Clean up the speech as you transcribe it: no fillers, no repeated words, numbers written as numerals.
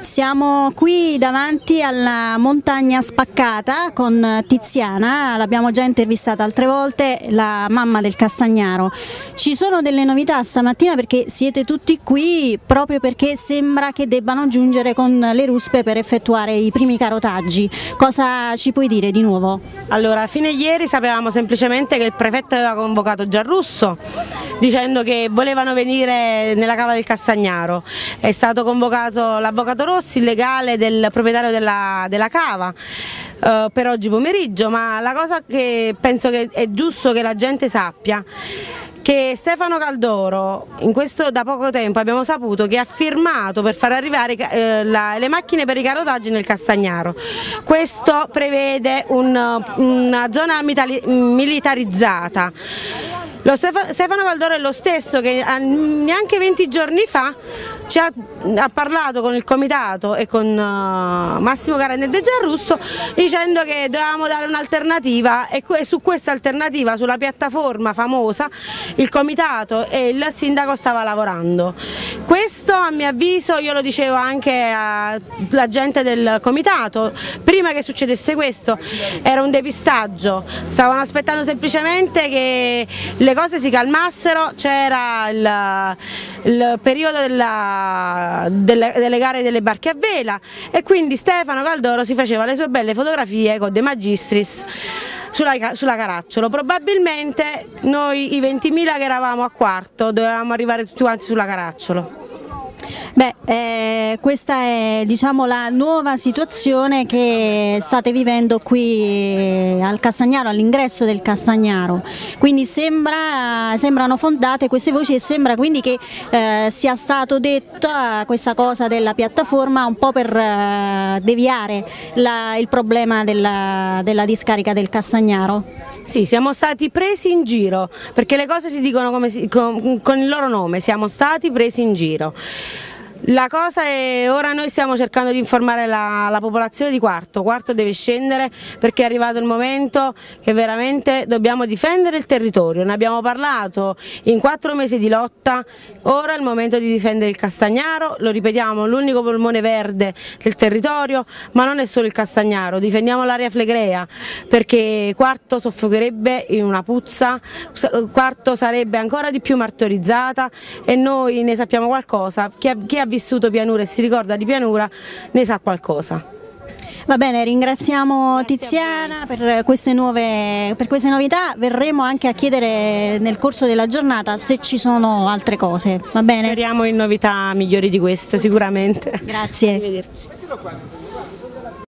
Siamo qui davanti alla montagna spaccata con Tiziana, l'abbiamo già intervistata altre volte, la mamma del Castagnaro. Ci sono delle novità stamattina perché siete tutti qui proprio perché sembra che debbano giungere con le ruspe per effettuare i primi carotaggi. Cosa ci puoi dire di nuovo? Allora, a fine ieri sapevamo semplicemente che il prefetto aveva convocato Giarrusso dicendo che volevano venire nella cava del Castagnaro. È stato convocato l'avvocato Rossi, il legale del proprietario della cava, per oggi pomeriggio, ma la cosa che penso che è giusto che la gente sappia che Stefano Caldoro, da poco tempo abbiamo saputo che ha firmato per far arrivare le macchine per i carotaggi nel Castagnaro. Questo prevede una zona militarizzata. Stefano Caldoro è lo stesso che neanche 20 giorni fa ha parlato con il comitato e con Massimo Carandel De Giarrusso dicendo che dovevamo dare un'alternativa e su questa alternativa, sulla piattaforma famosa, il comitato e il sindaco stava lavorando. Questo, a mio avviso, io lo dicevo anche alla gente del comitato, prima che succedesse questo era un depistaggio, stavano aspettando semplicemente che le cose si calmassero, c'era il periodo delle gare delle barche a vela e quindi Stefano Caldoro si faceva le sue belle fotografie con De Magistris sulla Caracciolo. Probabilmente noi i 20.000 che eravamo a quarto dovevamo arrivare tutti quanti sulla Caracciolo. Questa è, diciamo, la nuova situazione che state vivendo qui al Castagnaro, all'ingresso del Castagnaro, quindi sembrano fondate queste voci e sembra quindi che sia stato detta questa cosa della piattaforma un po' per deviare il problema della discarica del Castagnaro. Sì, siamo stati presi in giro, perché le cose si dicono con il loro nome, siamo stati presi in giro. La cosa è, ora noi stiamo cercando di informare la popolazione di Quarto deve scendere perché è arrivato il momento che veramente dobbiamo difendere il territorio, ne abbiamo parlato in 4 mesi di lotta, ora è il momento di difendere il Castagnaro, lo ripetiamo, l'unico polmone verde del territorio, ma non è solo il Castagnaro, difendiamo l'area flegrea perché Quarto soffocherebbe in una puzza, Quarto sarebbe ancora di più martorizzata e noi ne sappiamo qualcosa, chi ha vissuto pianura e si ricorda di pianura ne sa qualcosa. Va bene, ringraziamo Tiziana per queste novità, verremo anche a chiedere nel corso della giornata se ci sono altre cose, va bene? Speriamo in novità migliori di queste sicuramente. Grazie. Arrivederci.